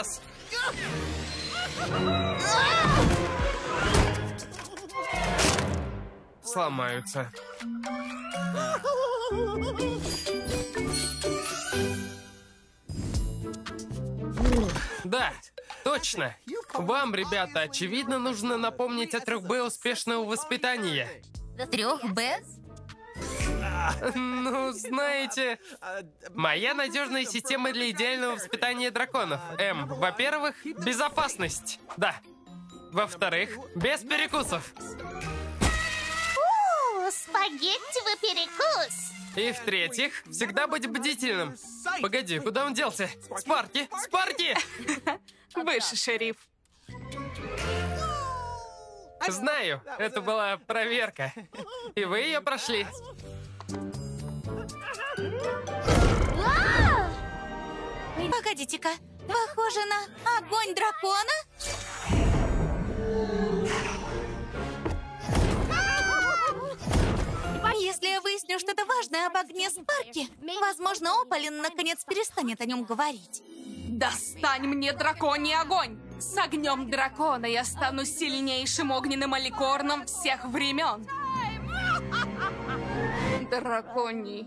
раз. Сломаются. Да, точно. Вам, ребята, очевидно, нужно напомнить о 3Б успешного воспитания. 3Б? Ну, знаете, моя надежная система для идеального воспитания драконов. Во-первых, безопасность. Да. Во-вторых, без перекусов. Спагетти перекус. И в-третьих, всегда быть бдительным. Погоди, куда он делся? Спарки! Спарки! Выше, шериф. Знаю, это была проверка. И вы ее прошли. Погодите-ка, похоже на огонь дракона. Если я выясню что-то важное об огне Спарки, возможно, Опалин наконец перестанет о нем говорить. Достань мне драконий огонь! С огнем дракона я стану сильнейшим огненным аликорном всех времен. Драконий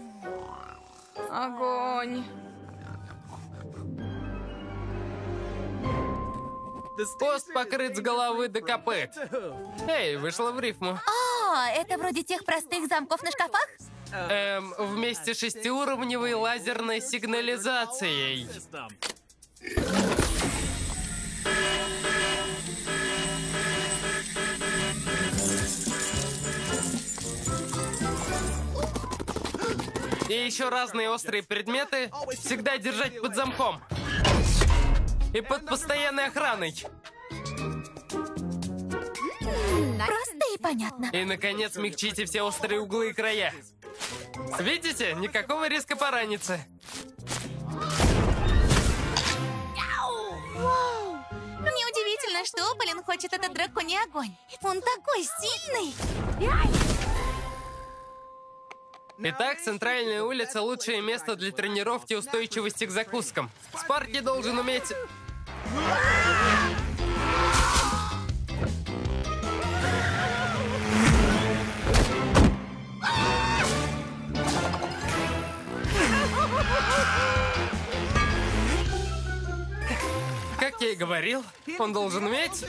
огонь. Пост покрыт с головы до копыт. Эй, вышло в рифму. О, это вроде тех простых замков на шкафах? Вместе с 6-уровневой лазерной сигнализацией. И еще разные острые предметы всегда держать под замком. И под постоянной охраной. Просто и понятно. И, наконец, смягчите все острые углы и края. Видите? Никакого риска пораниться. Неудивительно, что Опалин хочет этот драконий огонь. Он такой сильный. Итак, центральная улица – лучшее место для тренировки устойчивости к закускам. Спарки должен уметь... Как я и говорил, он должен уметь...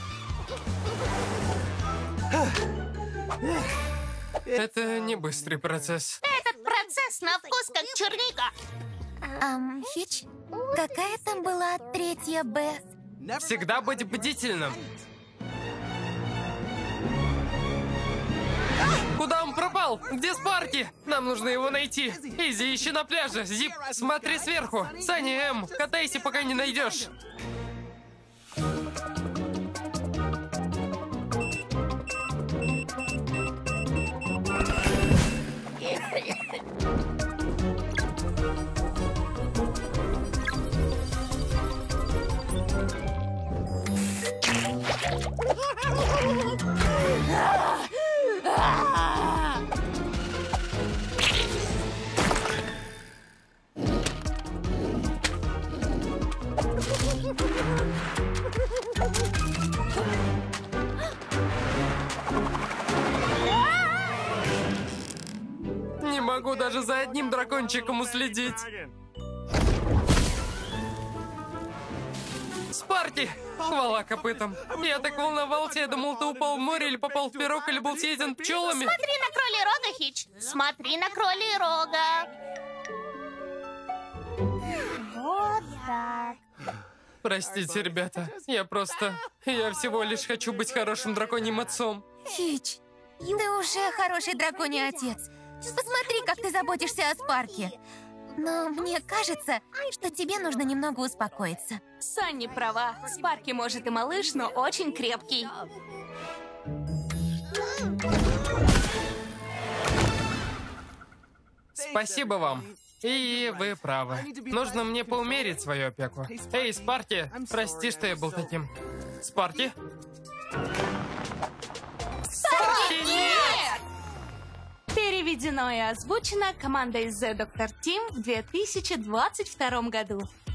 Это не быстрый процесс. Этот процесс на вкус как черника. Хич, какая там была 3Б? Всегда быть бдительным. Куда он пропал? Где Спарки? Нам нужно его найти. Изи, ищи на пляже. Зип, смотри сверху. Саня, катайся, пока не найдешь. Не могу даже за одним дракончиком уследить. Спарки! Хвала копытом. Я так волновался, я думал, ты упал в море или попал в пирог, или был съеден пчелами. Смотри на кролей рога, Хич. Смотри на кролей рога. Вот так. Простите, ребята. Я всего лишь хочу быть хорошим драконьим отцом. Хич, ты уже хороший драконий отец. Посмотри, как ты заботишься о Спарке. Но мне кажется, что тебе нужно немного успокоиться. Санни права. Спарки может и малыш, но очень крепкий. Спасибо вам. И вы правы. Нужно мне поумерить свою опеку. Эй, Спарки, прости, что я был таким. Спарки? Спарки, нет! Переведено и озвучено командой The Doctor Team в 2022 году.